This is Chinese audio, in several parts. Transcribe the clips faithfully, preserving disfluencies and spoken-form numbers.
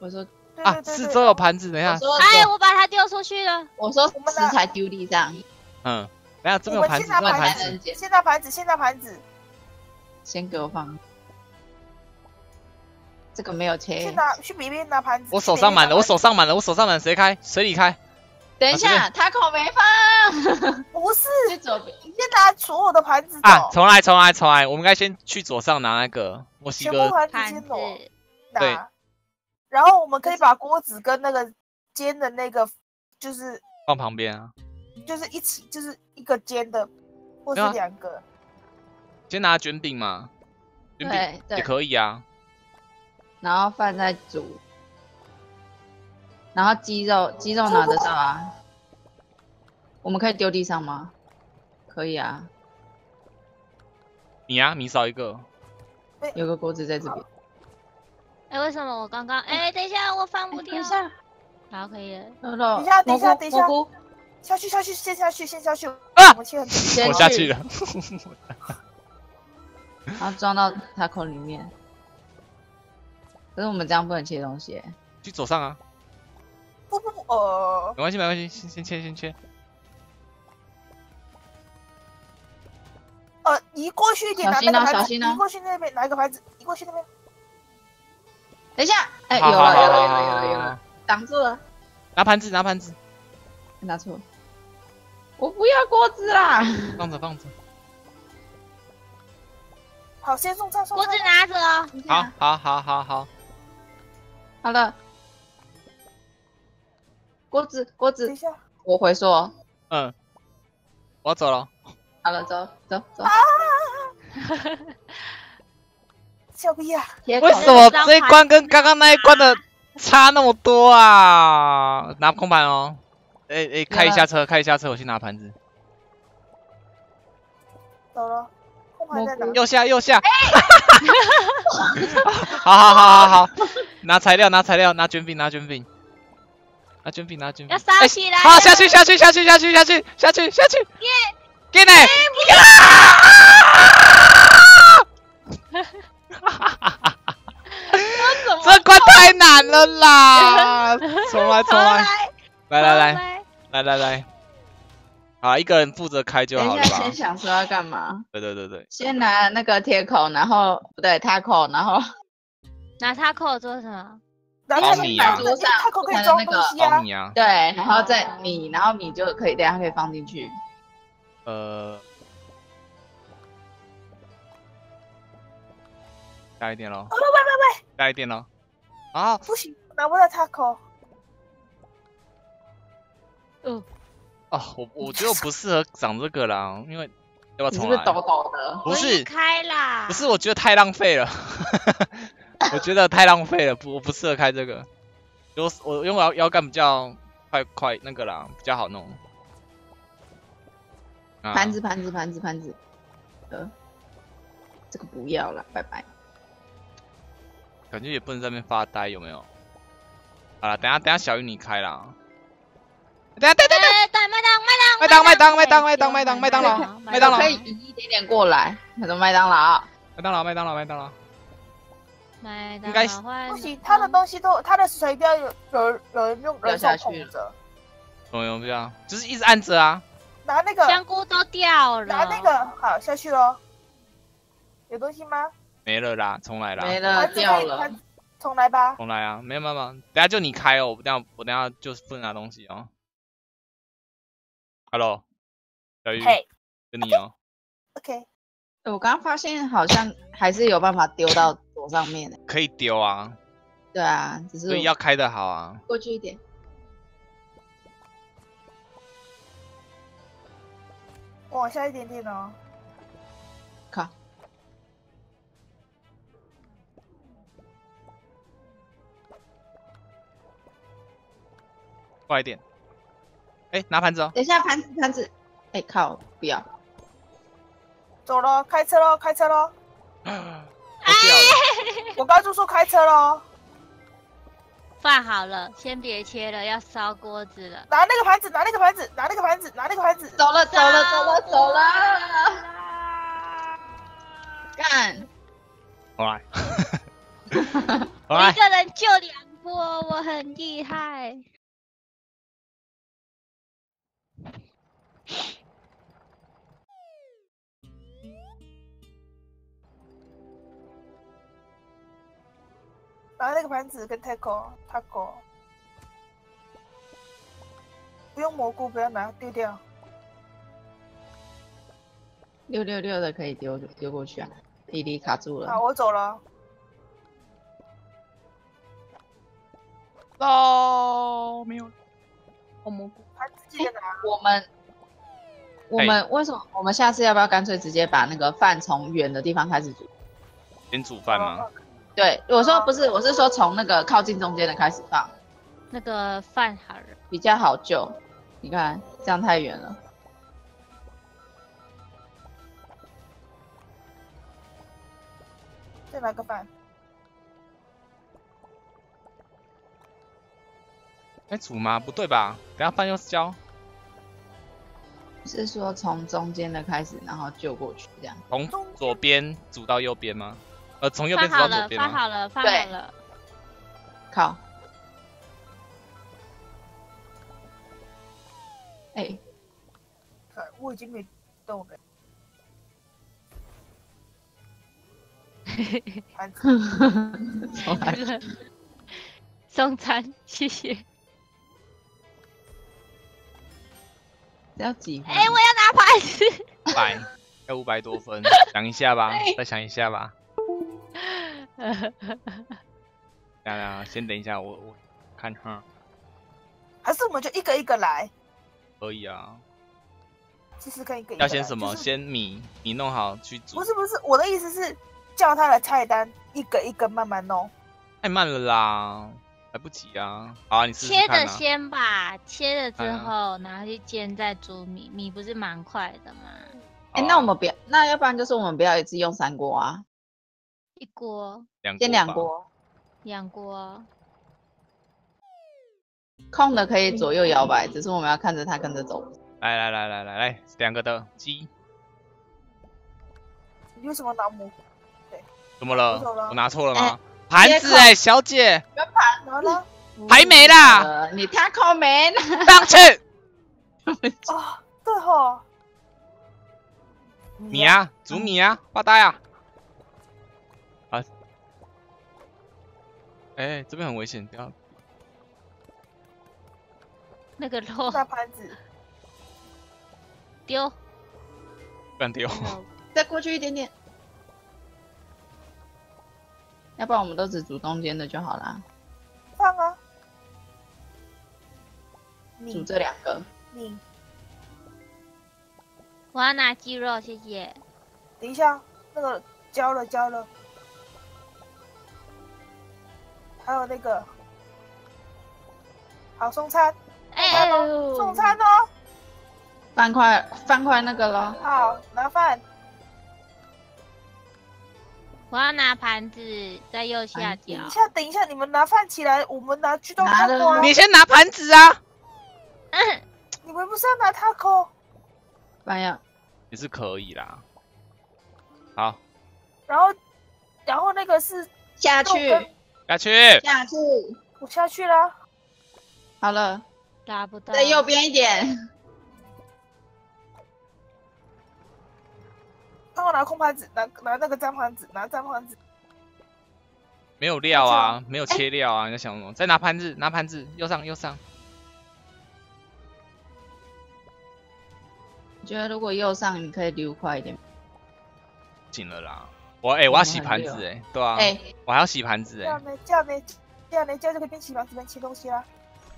我说啊，四周有盘子，等一下。 哎，我把它丢出去了。 我说食材丢地上。 嗯，等下这边有盘子，这边有盘子。 先拿盘子，先拿盘子。 先给我放。这个没有切。 去拿去别边拿盘子。 我手上满了，我手上满了，我手上满，谁开？水里开。 等一下，他口没放。 不是， 去左边。 你先拿所有的盘子。 啊，重来，重来，重来。我们应该先去左上拿那个墨西哥盘子。对。然后我们可以把锅子跟那个煎的那个，就是放旁边啊。 就是一起，就是一个煎的，或是两个。 先拿卷饼嘛，卷饼也可以啊。 然后饭再煮，然后鸡肉鸡肉拿得到啊。我们可以丢地上吗？可以啊。 你啊，你少一个。 有个锅子在这边。 哎，为什么我刚刚？哎，等一下，我放不掉。 等一下， 好，可以了。 等一下，等一下，等一下。下去，下去，先下去，先下去。 啊！ 我切很我下去了。 然后装到他口里面。可是我们这样不能切东西。 去左上啊。 不不不，呃。 没关系，没关系，先先切，先切。 呃，移过去一点， 小心哦，小心哦。 移过去那边，拿一个牌子，移过去那边。 等一下，哎，有了，有了，有了，有了，有了，挡住了。 拿盘子，拿盘子。 拿错。我不要锅子啦！ 放着放着。 好，先送餐，送锅子拿着哦。 好，好，好，好，好。 好了。锅子，锅子。 等一下， 我回说。 嗯。我要走了。 好了，走走走。 啊！小逼啊！ 为什么这一关跟刚刚那一关的差那么多啊？拿空盘哦。哎哎，开一下车，开一下车，我去拿盘子。 走了，空盘在哪？ 右下，右下。好好好好好，拿材料，拿材料，拿卷饼，拿卷饼，拿卷饼，拿卷饼。 要烧起来！ 好，下去，下去，下去，下去，下去，下去，下去。 耶！ 给你。这关太难了啦！重来，重来。来来来。来来来，好，一个人负责开就好了吧。 等一下，先想说要干嘛？ 对对对对。 先拿那个铁口，然后不对，塔口，然后拿塔口做什么？ 包米啊， 桌上塔口可以装东西啊。 包米啊。 对，然后再米，然后米就可以，等下可以放进去。 呃，加一点咯。 喂喂喂喂， 加一点咯。啊， 不行，拿不到塔口。 嗯， 哦，我我觉得我不适合长这个啦，因为要不要重来？ 你是不是抖抖的？ 不是， 开啦。 不是，我觉得太浪费了，我觉得太浪费了，不，我不适合开这个。我我用摇摇杆比较快快那个啦，比较好弄。 啊、盘子盘子盘子盘子，呃，这个不要了，拜拜。 感觉也不能在那边发呆，有没有？好了，等下等下小雨你开啦。等下等等等， 麦当麦当麦当麦当麦当麦当麦当麦当劳麦当劳， 可以移一点点过来，那种麦当劳， 麦当劳麦当劳麦当劳， 麦应该不行，他的东西都他的水掉有有有人用人手捧着， 怎么用这样？就是一直按着啊。 拿那个香菇都掉了， 拿那个好下去咯。有东西吗？ 没了啦，重来啦。 没了，掉了。 重来吧。 重来啊，没有没有没有，等下就你开哦，我等下我等下就是不能拿东西哦。Hello， 小雨，就你哦。 OK。 我刚刚发现好像还是有办法丢到左上面的。 可以丢啊。 对啊，只是所以要开的好啊。 过去一点。 往下一点点哦。 靠。 快一点。哎，拿盘子哦。 等一下，盘子盘子。哎，靠，不要。 走了，开车喽，开车喽。 我掉了。 我刚就说开车喽。 饭好了，先别切了，要烧锅子了。 拿那个盘子，拿那个盘子，拿那个盘子，拿那个盘子。 走了，走了，走了，走了。干。 好来。 我一个人救两我我很厉害。 然后那个盘子跟 taco taco， 不用蘑菇，不要拿，丢掉。 六六六的可以丢丢过去啊，弟弟卡住了。 好，我走了。 哦，没有。哦，蘑菇。 盘子记得拿。 我们我们为什么？我们下次要不要干脆直接把那个饭从远的地方开始煮？ 先煮饭吗？ 哦对，我说不是，我是说从那个靠近中间的开始放， 那个饭好了。 比较好救。你看这样太远了。 再拿个饭。 哎，煮吗？不对吧？等下饭又焦。 是说从中间的开始，然后救过去这样。 从左边煮到右边吗？呃，从右边饭好了， 煮到左边吗？ 饭好了，饭对好了。 靠！哎、 看我已经没动了。盘子。 重来。 送餐，谢谢。 要几分？ 哎、我要拿盘子。 五百，要五百多分，想一下吧，再想一下吧。等等，先等一下，我我看哈， 还是我们就一个一个来， 可以啊。 其实可以一个一个来。 要先什么？ 就是、 先米米弄好去煮。 不是不是，我的意思是叫他的菜单一个一个慢慢弄。 太慢了啦，来不及啊！好啊，你试试切的看啊。 先吧，切了之哎呀后拿去煎再煮米，米不是蛮快的吗？ 哎、 好啊那我们不要，那要不然就是我们不要一次用三锅啊， 一锅两先两吧。 锅， 两锅。 空的可以左右摇摆，只是我们要看着它跟着走。 来来来来来来，两个的鸡， 你为什么拿蘑菇？ 怎么了我走了？ 我拿错了吗哎？ 盘子哎，小姐， 拿了。 还没啦， 呃，你太抠门。 上去。 啊，对吼。 米啊，煮米啊，发呆啊！啊，哎、这边很危险，不要那个肉拿盘子。 丢。 不敢丢。 再过去一点点，要不然我们都只煮中间的就好啦。 放啊。 煮你这两个， 你我要拿鸡肉，谢谢。 等一下，那个焦了焦了，还有那个，好送餐， 哎、 餐哎哦，送餐哦， 饭块饭块那个咯。 好拿饭， 我要拿盘子，在右下盘子角等一。下等一下，你们拿饭起来，我们拿去当拿了 taco 啊， 你先拿盘子啊！ 你们不是要拿 taco？ 饭要也是可以啦。好， 然后然后那个是下去肉跟下去。 下去， 我下去啦， 好了， 拉不到。 在右边一点。 帮我拿空盘子，拿拿那个脏盘子，拿脏盘子， 没有料啊，没有切料啊，你在想什么？再拿盘子，拿盘子，右上右上。 我觉得如果右上你可以溜快一点。 紧了啦。我哎、我要洗盘子哎、对啊， 哎、 我还要洗盘子哎、 这样呢这样呢这样呢这样就可以边洗盘子边切东西啦。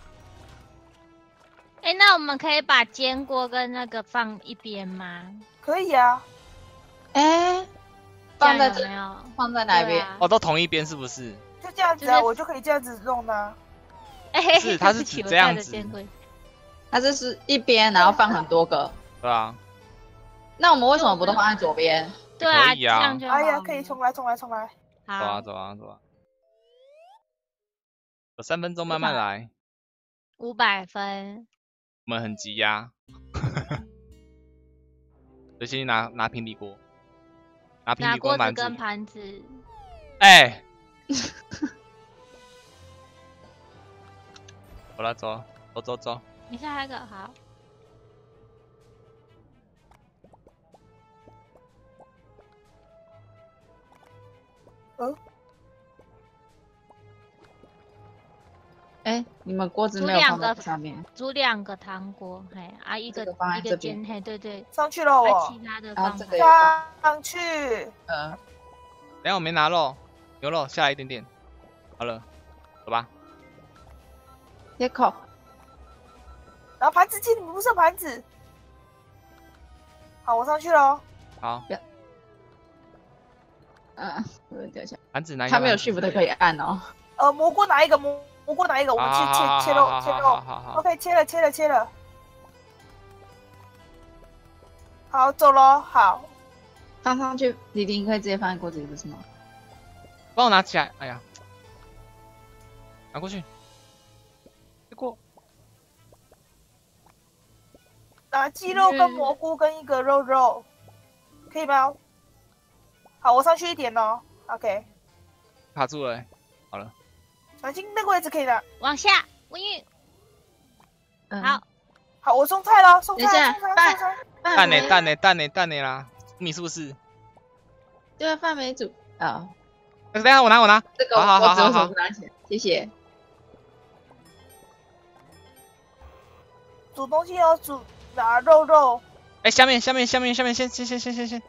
哎、那我们可以把煎锅跟那个放一边吗？ 可以啊， 哎、放在这这样有没有？ 放在哪边？ 对啊哦，都同一边是不是？ 就这样子啊， 就是我就可以这样子弄呢。 哎、 不是它是对不起我指这样子带着煎锅它这是一边，然后放很多个。 对啊， 那我们为什么不都放在左边？ 对啊， 可以啊这样就好了。 哎呀，可以重来重来重来。 走啊好， 走啊走啊。有三分钟慢慢来， 五百分。 我们很急呀、所以先去拿拿平底锅，拿平拿底锅盘子锅子跟。盘子。 哎、 走了，走，走走走。 你下一个好。 嗯， 哎，你们锅子没有放在上面， 煮两个糖果，嘿啊，一个这个放在一这边个煎，嘿，对对， 上去了还我其，他的然后放法这个也放， 上去。 呃， 等一下我没拿肉，牛肉下来一点点。好了，走吧。 接口， 然后盘子进，你们不是有盘子？好，我上去了哦。 好， 嗯，我会掉下来。 盘子拿一个。 它没有 shift 的可以按哦。 呃，蘑菇拿一个，蘑蘑菇拿一个，我们去切切肉切肉。 好好好。 OK，切了切了切了。好，走了，好。 放上去，弟弟你可以直接放在锅子里，不是吗？ 帮我拿起来。哎呀，拿过去。别过。 拿鸡肉跟蘑菇跟一个肉肉，可以吗？好，我上去一点哦。OK。 卡住了、欸，好了。 小心那个位置可以的。 往下，温玉。 嗯、 好， 好，我送菜了，送菜， 等一下送菜， 饭送菜。 蛋呢、蛋呢、蛋呢、蛋呢啦，你是不是？ 对啊，饭没煮啊。 等一下我拿我拿。 这个好好好我只有好好手不拿钱，谢谢。 煮东西要煮拿肉肉。 哎、欸，下面下面下面下面先先先先先先。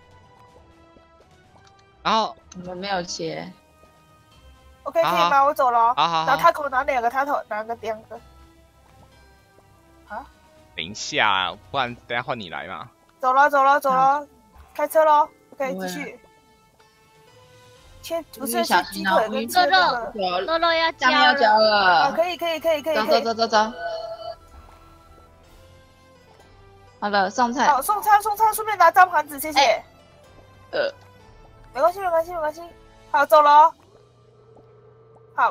然后我们没有切。 OK， 可以吗？我走了。 好好好。 拿塔口拿两个塔头，拿个两个。啊？ 等一下，不然等一下换你来嘛。 走了走了走了，开车喽。OK， 不会继续。切不是小切鸡心哦腿跟切那个。 有肉肉要下面要交了， 啊， 了。 可以可以可以可以走可以。 走走走走。好了，送菜。 好，送餐送餐，顺便拿张盘子，谢谢。 哎呃， 没关系没关系没关系。好，走了哦。好。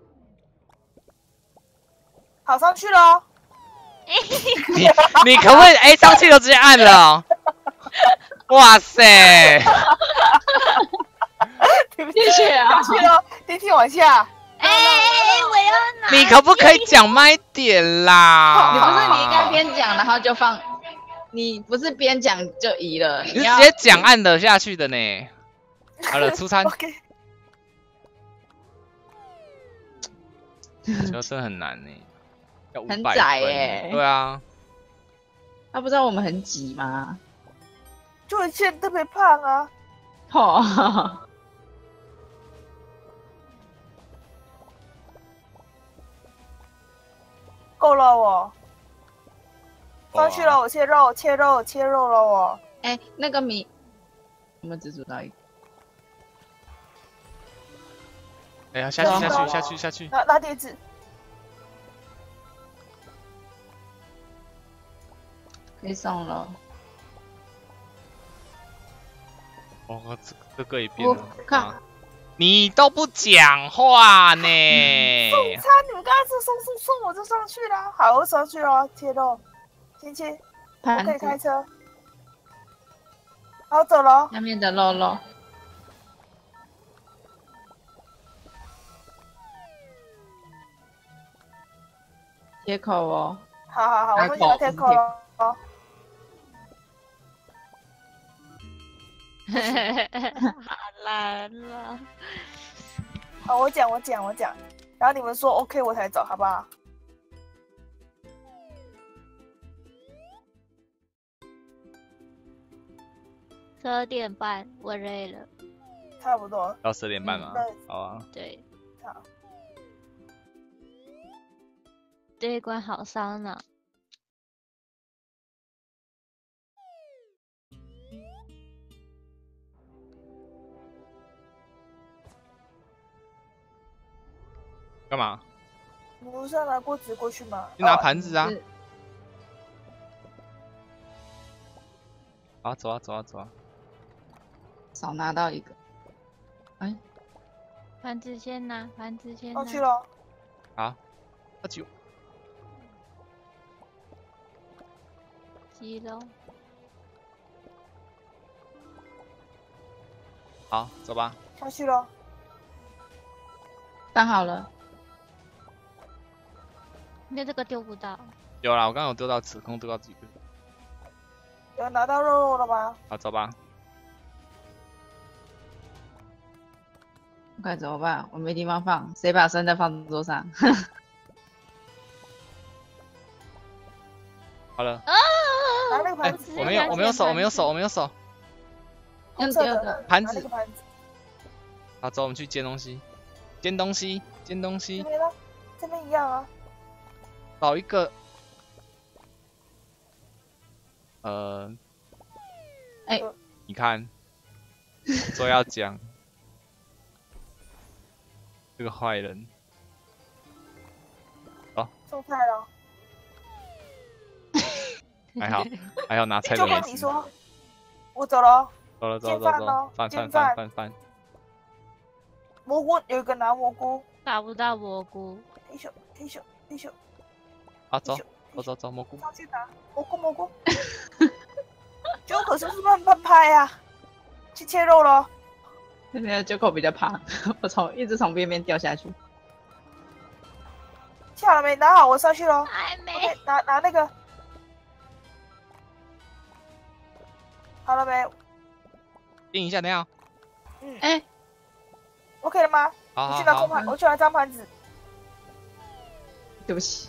好，上去了哦。 你你可不可以哎、欸、上去就直接按了、哦？哇塞！ 谢谢啊。 上去了，电梯往下。 哎哎，我要拿。 你可不可以讲慢一点啦？ 你不是你应该边讲然后就放，你不是边讲就移了， 你是直要接讲按的下去的呢。好了，出餐。 OK。 这真的很难呢，要五百很分窄耶对啊， 他不知道我们很挤吗？ 就有些人特别胖啊。 哦， 够了我。上去了，我切肉切肉切肉了我。 哎，那个米，我们只煮到一个。 哎呀，下去下去下去下去。 拿拿碟子。 可以送了。 哦，这这个也变了。 我看、 啊，你都不讲话呢。 送餐，你们刚才说送送送，我就上去了。好，我上去了，切肉，先切，我盘可以开子车。好，走了。 下面的肉肉。切口哦。 好好好，我上去拿铁口了。哦。 好难了。 好，我讲我讲我讲，然后你们说 OK 我才走，好不好？ 十二点半，我累了。 差不多。 到十点半嘛。 对好啊。 对。 好。 这一关好烧脑。 干嘛？ 你不是要拿锅子过去吗？ 去拿盘子啊。 是好，走啊走啊走啊。 少拿到一个。哎， 盘子先拿，盘子先拿。 上去了。 好，喝酒。 鸡肉。 好，走吧。 上去了。 搬好了。 那这个丢不到。 有啦，我刚刚有丢到此空，丢到几个。 有拿到肉肉了吗？ 好，走吧。 该怎么办？我没地方放，谁把生蛋放桌上？ 好了。 啊！ 拿那个哎、 盘子。 我没有，我没有手，我没有手，我没有手。 用第红色的二个盘子拿那个盘子。 好，走，我们去煎东西。煎东西，煎东这西。 边呢？这边一样啊。 找一个。呃。 哎、 你看，说要讲这个坏人。哦， 送菜了。 还好，还好拿菜的就没事。 跟你说，我走了。 走了，走了， 煎走了，走了饭哦， 饭饭煎饭饭饭饭。 蘑菇有一个拿蘑菇。 找不到蘑菇。 嘿咻嘿咻嘿咻。 好，走嘿咻走走走，蘑菇。 上去拿蘑菇蘑菇。就可是不是慢慢拍呀？去切肉了。 那个九口比较胖，我从一直从边边掉下去。 下了没？拿好，我上去了。 还没。 OK，拿拿那个。好了没？ 定一下，等一下。 嗯。 哎、 OK 了吗？ 好好好。 我去拿空盘，我去拿张盘子。 对不起，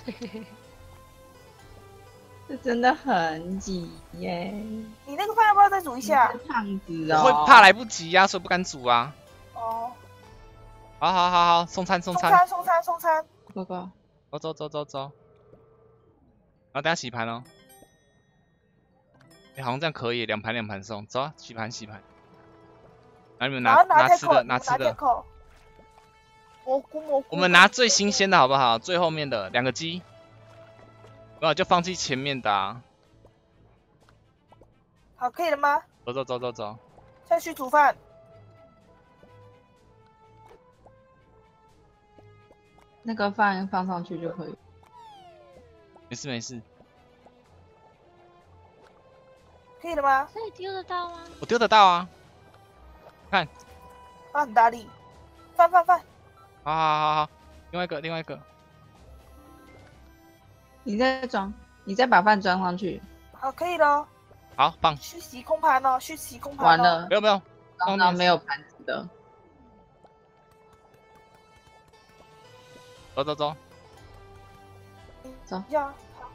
这真的很挤耶。 你那个饭要不要再煮一下？ 你是胖子我哦， 会怕来不及呀、所以不敢煮啊。 哦。 好好好好，送餐送餐。 送餐送餐送餐。 哥哥， 走走走走走。然后等下洗盘哦。哎、好像这样可以，两盘两盘送。走啊，洗盘洗盘。然后你们拿然后拿吃的， 铁口， 拿吃的。 口。蘑菇蘑菇。 我们拿最新鲜的好不好？最后面的两个鸡。没有就放弃前面的啊。 好，可以了吗？ 走走走走走。 下去煮饭。 那个饭放上去就可以。 没事没事。 可以了吗？ 这里丢得到吗？ 我丢得到啊。看。 他很大力。饭饭饭。 好好好好，另外一个另外一个。 你再装，你再把饭装上去。 好，可以了。 好，棒。 去洗空盘哦，去洗空盘、哦。 完了， 没有没有， 刚刚没有盘子的。 走走走。 走。 呀，好。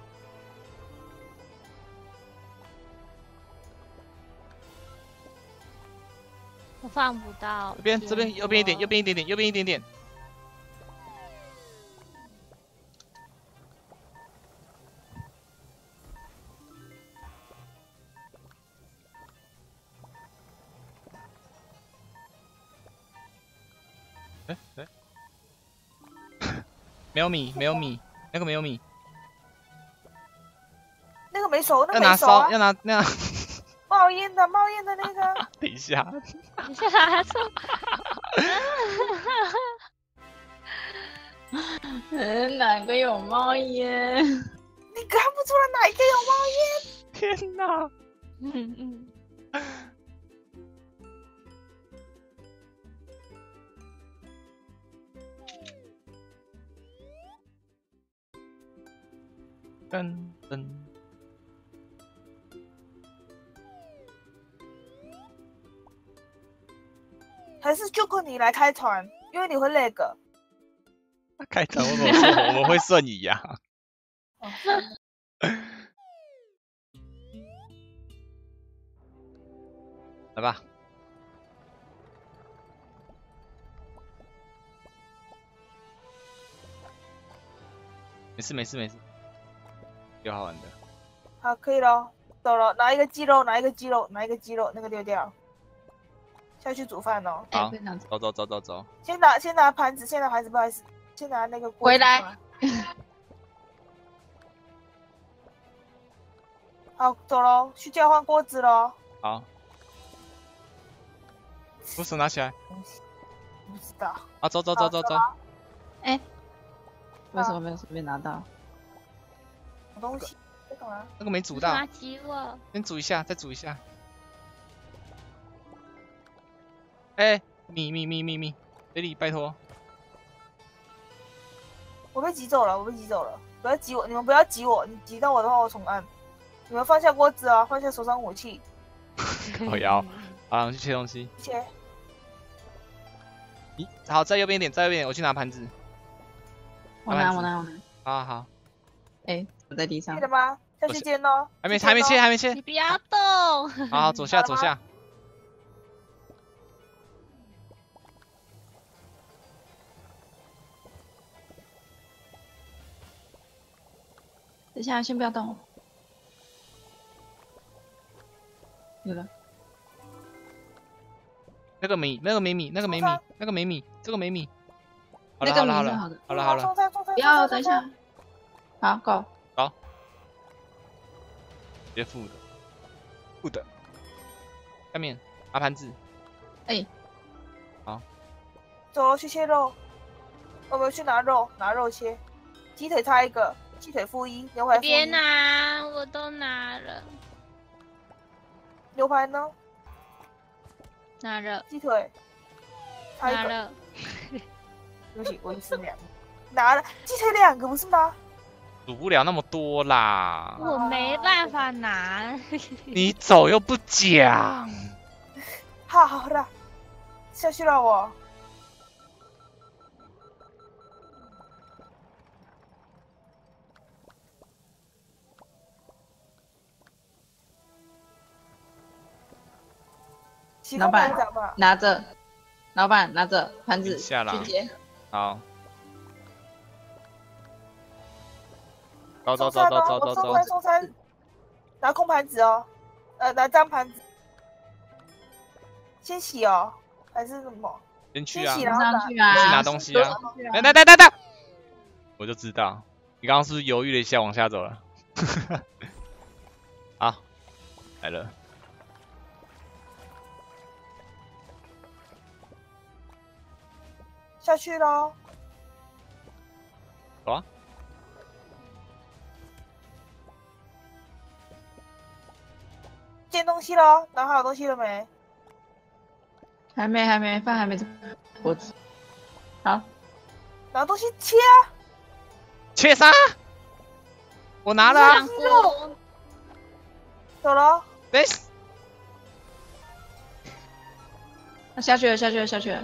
我放不到。 这边这边右边一点，右边一点点，右边一点点。哎哎，没有米，没有米，那个没有米。 那个没熟，那要拿个没熟啊烧，。要拿那。 冒烟的，冒烟的那个。 等一下。 等一下，他说。 嗯，哪个有冒烟？ 你看不出来哪一个有冒烟？ 天哪！ 嗯嗯。 噔噔。 还是就靠你来开团，因为你会那个。 开团我怎么说我们会瞬移呀、 哦来吧。没事没事没事，有好玩的。 好，可以了，走了，拿一个鸡肉，拿一个鸡肉，拿一个鸡肉，那个丢掉。下去煮饭哦。 好非常走走走走走。 先拿先拿盘子，先拿盘子，不好意思，先拿那个锅子回来出来。好，走喽，去交换锅子喽。 好。扶手拿起来。 不知道。 啊，走走走走走。 哎，为什么没有随便拿到？ 什么东西？这干嘛？ 那个没煮到垃，圾了。 先煮一下，再煮一下。哎、米米米米米，这里拜托。 我被挤走了，我被挤走了，不要挤我，你们不要挤我，你挤到我的话我重按。你们放下锅子啊，放下手上武器。 我要，好，我去切东西。 切。 咦，好，在右边一点，在右边一点，我去拿盘子。 我拿我拿我拿。 好好。 哎，我在地上。 切了吗？下去煎哦。 还没还没切还没切。 你不要动。 好好，左下左下。 等一下，先不要动。有了。 那个没那个没米，那个没米，那个没米，这个没米。好了那个好了好了， 米是好的。 好了好了。 不要，等一下。好，够。 好。直接负的，负的。下面拿盘子。 哎。 好。 走了，去切肉。我们去拿肉，拿肉切。鸡腿差一个，鸡腿负一，牛排负一。 别拿，我都拿了。 牛排呢？ 拿了。 鸡腿。 拿了。 对不起，我一次两个。拿了鸡腿两个不是吗？ 煮不了那么多啦。 我没办法拿。 你走又不讲。 好好的，下去了我。 老板拿着，老板拿着盘子下啦。 去接。 好。走走走走走走走。 送餐送餐，拿空盘子哦，呃，拿脏盘子。先洗哦，还是什么？ 先去啊， 先上去啊， 去拿东西啊。等等等等等，我就知道，你刚刚是不是犹豫了一下往下走了？好，来了。 下去喽。 走啊。 煎东西喽，拿好东西了没？ 还没，还没，饭还没锅子。好， 拿东西切啊！ 切啥？我拿了啊。 肉。走了。 哎。 那下去了，下去了，下去了。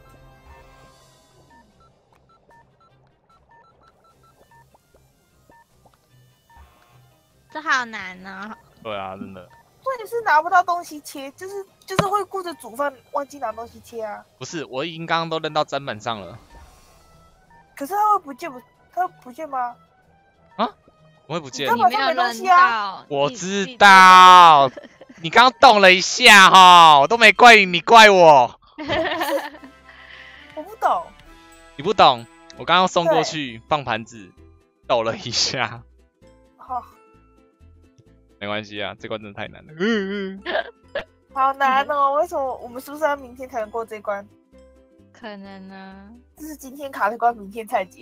这好难哦。 对啊，真的。 重点是拿不到东西切，就是就是会顾着煮饭，忘记拿东西切啊。 不是，我已经刚刚都扔到砧板上了。 可是它会不见不？它会不见吗？ 啊？我会不见？ 你没有扔到。 我知道。你刚刚动了一下哈，我都没怪你，你怪我。 我不懂。 你不懂？我刚刚送过去放盘子，抖了一下。 好。 没关系啊，这关真的太难了。 好难哦！为什么我们是不是要明天才能过这关？ 可能呢。 这是今天卡这关，明天才结。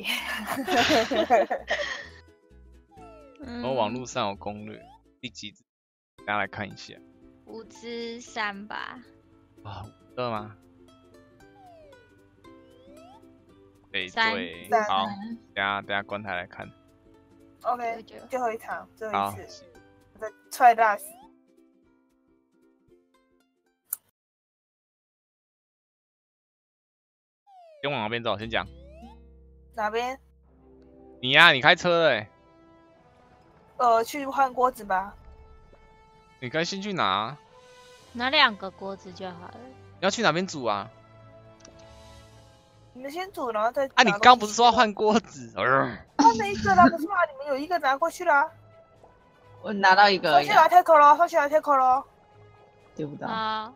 我网络上有攻略，第几集？大家来看一下。 五之三吧。 啊，五个吗？对对，好，等下等下关台来看。 OK， 最后一场，最后一次。再踹大死！ 先往哪边走？先讲。 哪边？ 你呀、啊，你开车哎、欸。 呃，去换锅子吧。 你该先去拿。 拿两个锅子就好了。 你要去哪边煮啊？ 你们先煮，然后再。 啊，你刚不是说要换锅子？ 换了一个啦，不是吗？你们有一个拿过去啦。 我拿到一个。 上去拿 take 咯，上去拿 take 咯。 丢不到。 好。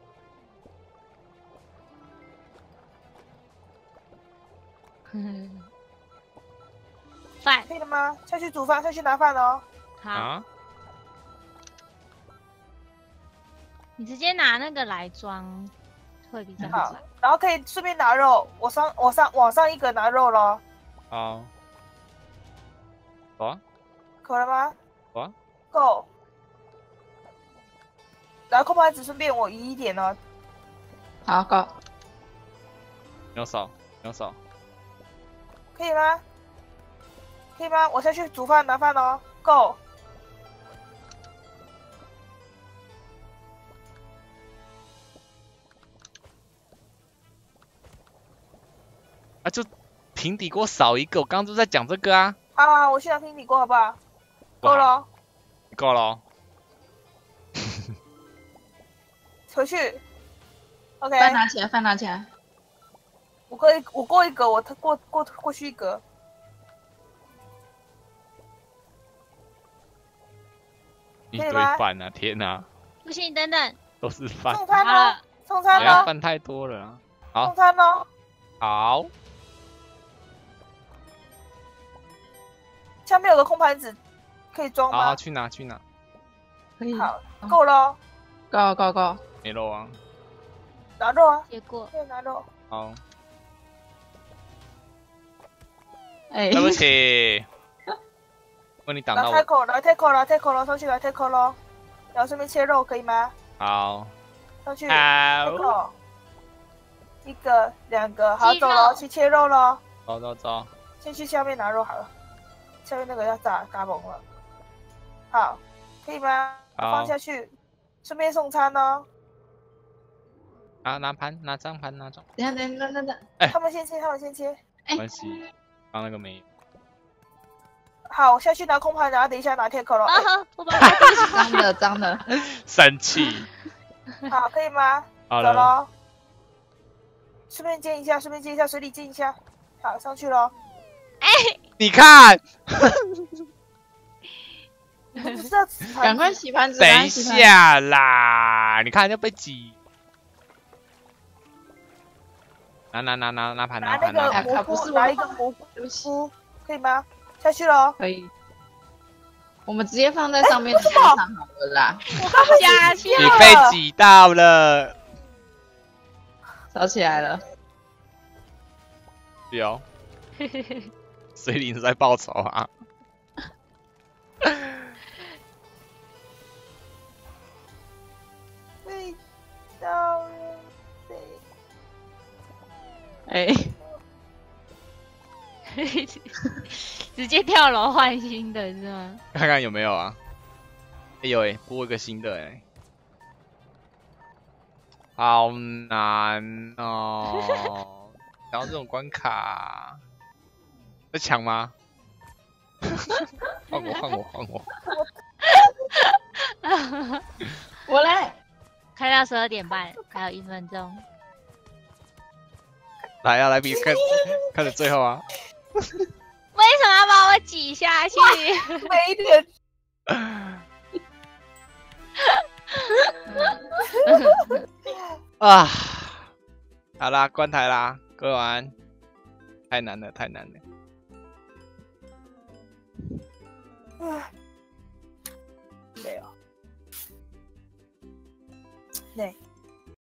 饭可以了吗？下去煮饭，下去拿饭哦。 好。 啊？ 你直接拿那个来装，会比较好。然后可以顺便拿肉，我上我上往上一个拿肉咯。 好。走啊。 可了吗？ 走啊。 够。然后空盘子顺便我移一点哦。 好，够。 没有少，没有少。 可以吗？ 可以吗？我下去煮饭拿饭哦，Go。 啊，就平底锅少一个，我刚刚就在讲这个啊。 好好好，我去拿平底锅好不好？够了哦， 够了哦。 回去。OK。 饭拿起来，饭拿起来。 我过一我过一格，我过过过去一格。 一堆饭啊！天哪！ 不行，等等。 都是饭。 送餐好呢了？ 送餐哎呀， 呢？ 饭太多了啊。好送，餐呢？ 好。 下面有个空盘子，可以装好， 吗？ 去拿去拿。 可以。 好，够了哦。 够够够。 没肉啊。 拿肉啊， 结果对，拿肉。 好。 哎， 对不起。问你挡到我。 来 tackle，来 tackle 了 tackle 了，上去来 tackle 咯。然后顺便切肉，可以吗？ 好。 上去好。 tackle。一个，两个，好， 鸡肉走了，去切肉咯。 走走走。 先去下面拿肉好了，下面那个要炸嘎嘣了。好，可以吗？ 好放下去，顺便送餐哦。 拿拿盘，拿张盘，拿张。 等下等下等等等。 哎他们先切，他们先切。 没关系，刚那个没有。 好，我下去拿空盘，然后等一下拿 tackle 了。 啊哎， 我把它丢弃。 脏的脏的。 生气。 好，可以吗？ 好了。 走咯。顺便煎一下，顺便煎一下，水里煎一下。好，上去咯。 你看， 你们不知道纸盘子赶快洗盘子。 等一赶快洗盘子。 下啦！你看要被挤。拿拿拿拿拿盘拿那盘拿盘。 个蘑菇， 啊不是我拿一个蘑对不起。 菇，可以吗？下去咯。 可以。我们直接放在上面的桌上好了啦。 下去你被挤到了。 烧起来了。 有。水灵是在报仇啊！ 味道对。 哎， 直接跳楼换新的是吗？ 看看有没有啊？哎有哎，播一个新的哎，好难哦！然后这种关卡，在抢吗？换我换我换我！ 我来。 开到十二点半，还有一分钟。 来啊，来比看看着最后啊！ 为什么要把我挤下去？ 没点。 啊，好啦，关台啦，各位晚安。太难了，太难了。 唉，累哦，累。